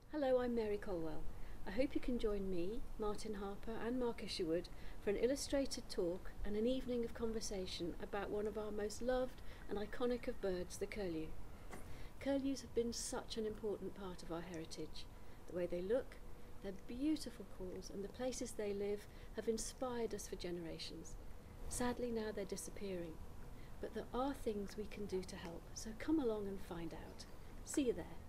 Hello, I'm Mary Colwell. I hope you can join me, Martin Harper and Mark Isherwood for an illustrated talk and an evening of conversation about one of our most loved and iconic of birds, the curlew. Curlews have been such an important part of our heritage. The way they look, their beautiful calls and the places they live have inspired us for generations. Sadly now they're disappearing, but there are things we can do to help, so come along and find out. See you there.